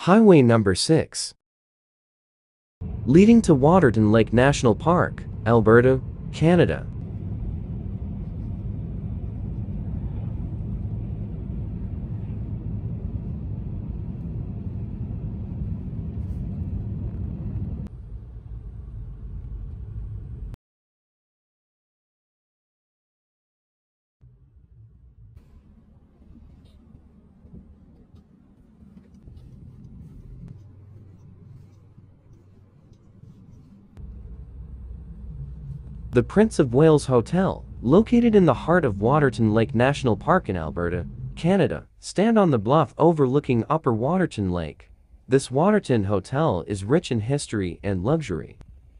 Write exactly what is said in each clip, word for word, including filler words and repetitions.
Highway number six. Leading to Waterton Lake National Park, Alberta, Canada. The Prince of Wales Hotel, located in the heart of Waterton Lake National Park in Alberta, Canada, stand on the bluff overlooking Upper Waterton Lake. This Waterton Hotel is rich in history and luxury.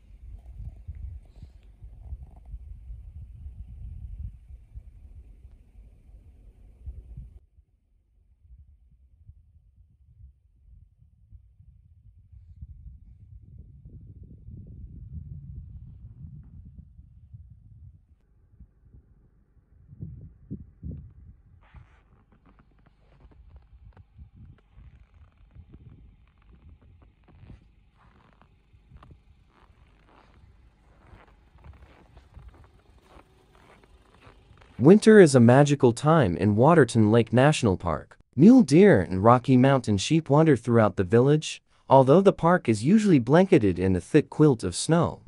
Winter is a magical time in Waterton Lake National Park. Mule deer and Rocky Mountain sheep wander throughout the village, although the park is usually blanketed in a thick quilt of snow.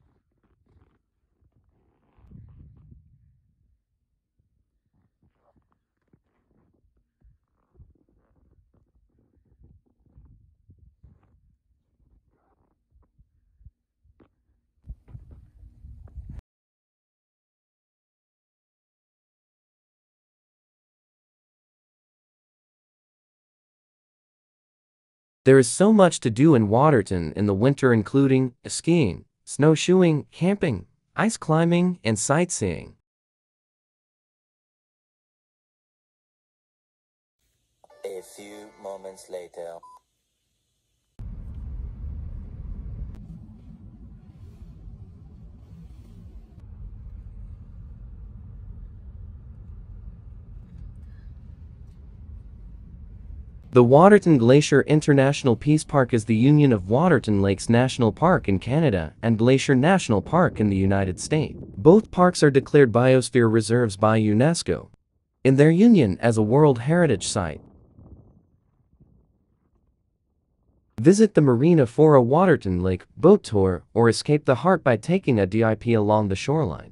There is so much to do in Waterton in the winter, including skiing, snowshoeing, camping, ice climbing, and sightseeing. A few moments later. The Waterton Glacier International Peace Park is the union of Waterton Lakes National Park in Canada and Glacier National Park in the United States. Both parks are declared biosphere reserves by UNESCO, in their union as a World Heritage Site. Visit the Marina for a Waterton Lake boat tour or escape the heart by taking a D I P along the shoreline.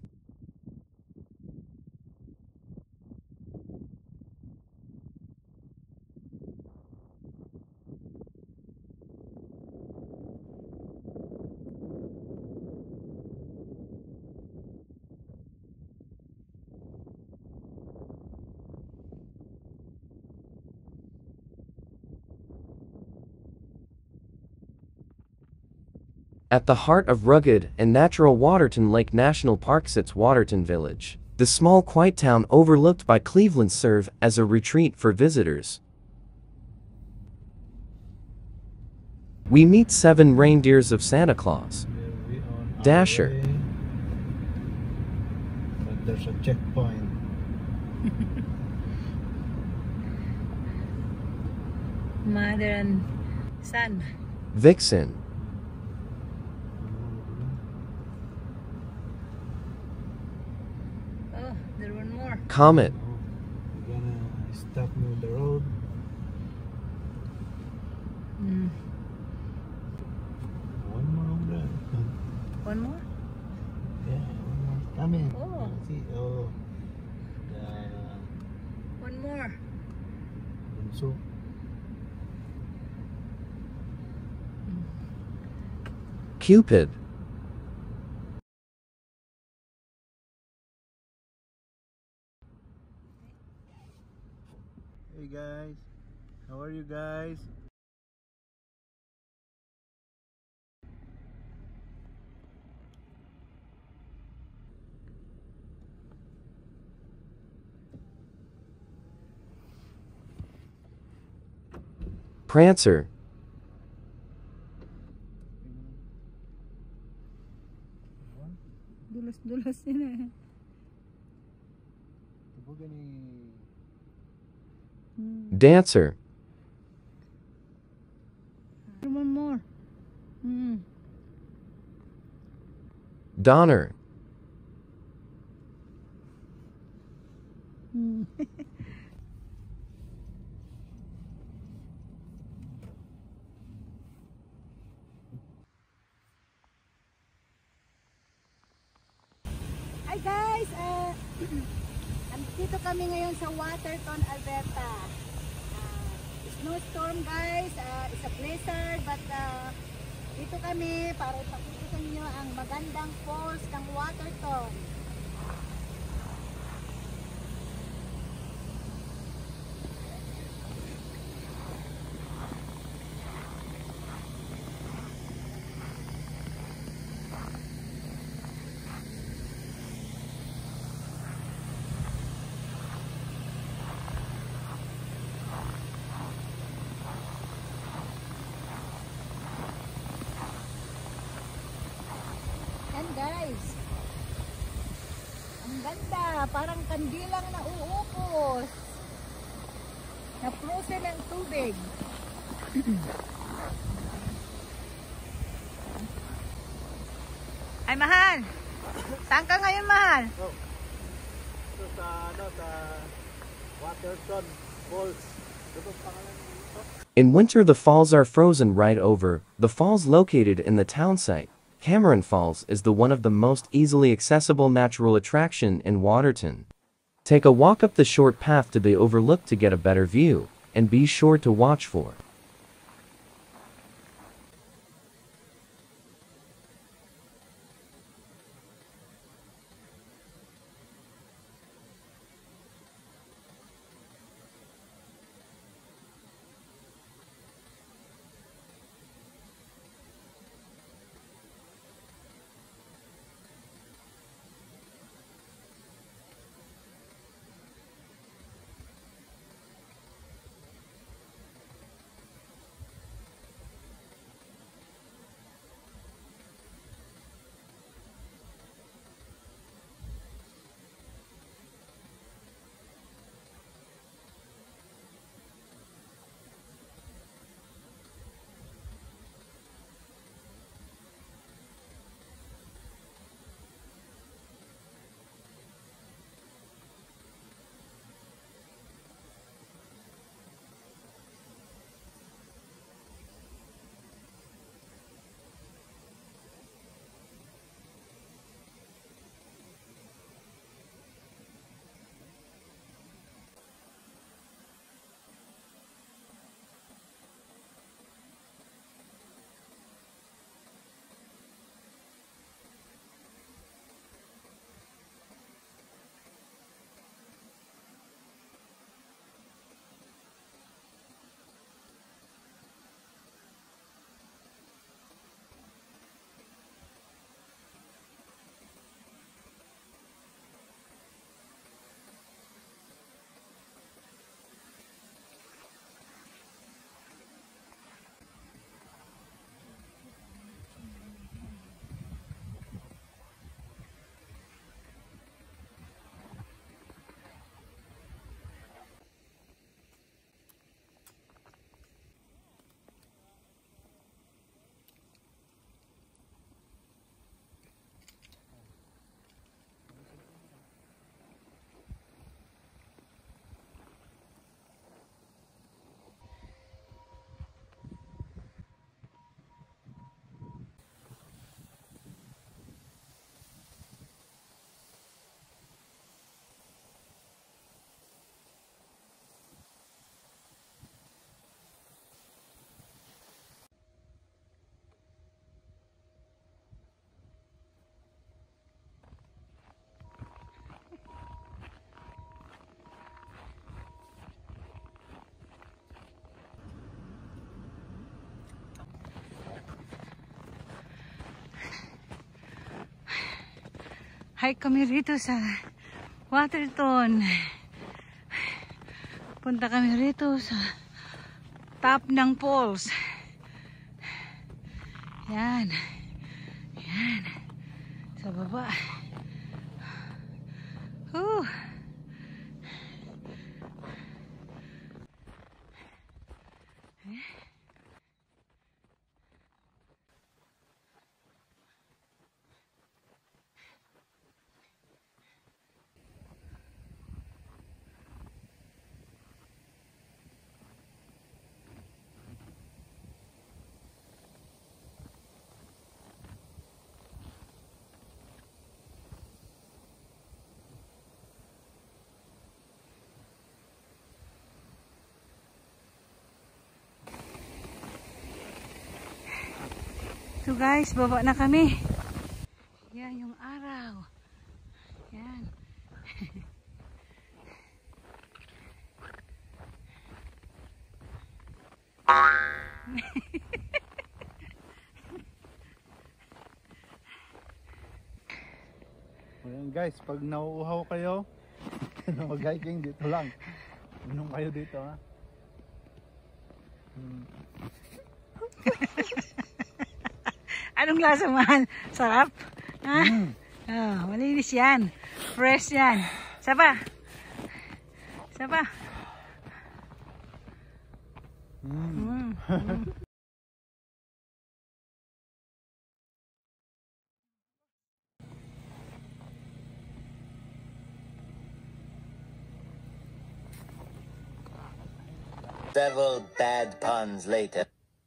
At the heart of rugged and natural Waterton Lake National Park sits Waterton Village. The small quiet town overlooked by Cleveland serves as a retreat for visitors. We meet seven reindeers of Santa Claus. Dasher. Way, but there's a checkpoint. Mother and son. Vixen. Oh, there's one more. Comet. We're gonna stop near the road. Mm. One more over there. One more? Yeah, one more. Come in. Oh. See, oh. The One more. bunso. Cupid. Hey guys, how are you guys? Prancer. Dulas-dulas yun eh. Tubugan ni Hmm. Dancer. One more. Mm. Donner. Mm. Hi guys! Uh, andito kami ngayon sa Waterton, Alberta. Uh, snowstorm guys, uh, it's a blizzard but uh, dito kami para ipakita sa inyo ang magandang falls ng Waterton. Yan guys, ang ganda, parang kandilang na uupos, na frozen ang tubig. Ay mahal, saan ka ngayon mahal? Oh. Ito sa, ano, sa Waterton Falls. Ito ang pangalan nito. In winter, the falls are frozen right over. The falls located in the town site, Cameron Falls, is the one of the most easily accessible natural attraction in Waterton. Take a walk up the short path to the overlook to get a better view, and be sure to watch for Hike kami rito sa Waterton. Punta kami rito sa top ng falls. Yan. Yan. Sa baba. Whew. So guys, baba na kami. Yan yung araw. Yan. Ayan guys, pag nauuhaw kayo, mag-hiking dito lang. Inom kayo dito ha. Hmm. Anong lasa man? Sarap? Ha? Mm. Oh, malinis yan. Fresh yan. Saba? Saba? Mm. Mm. Several bad puns later.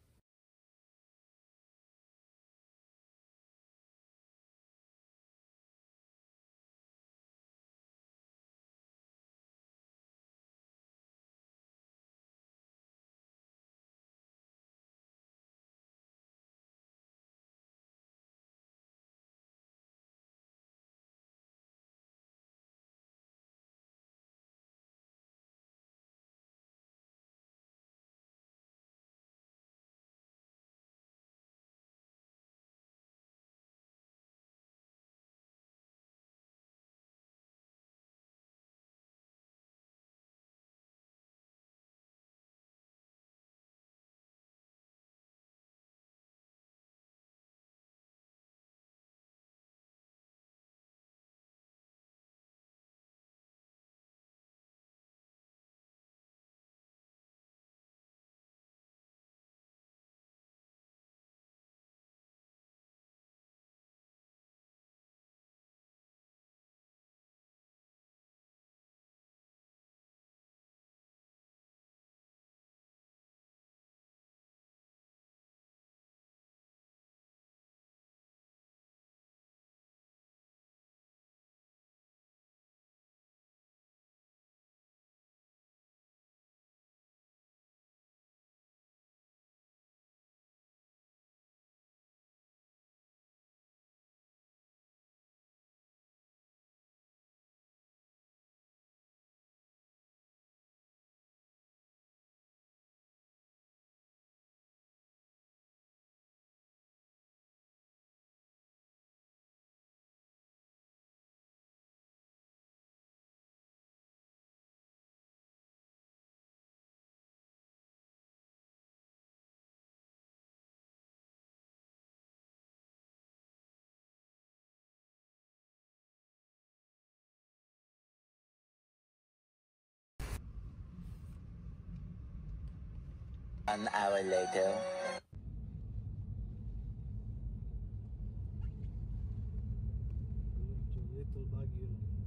An hour later. Little Baguio.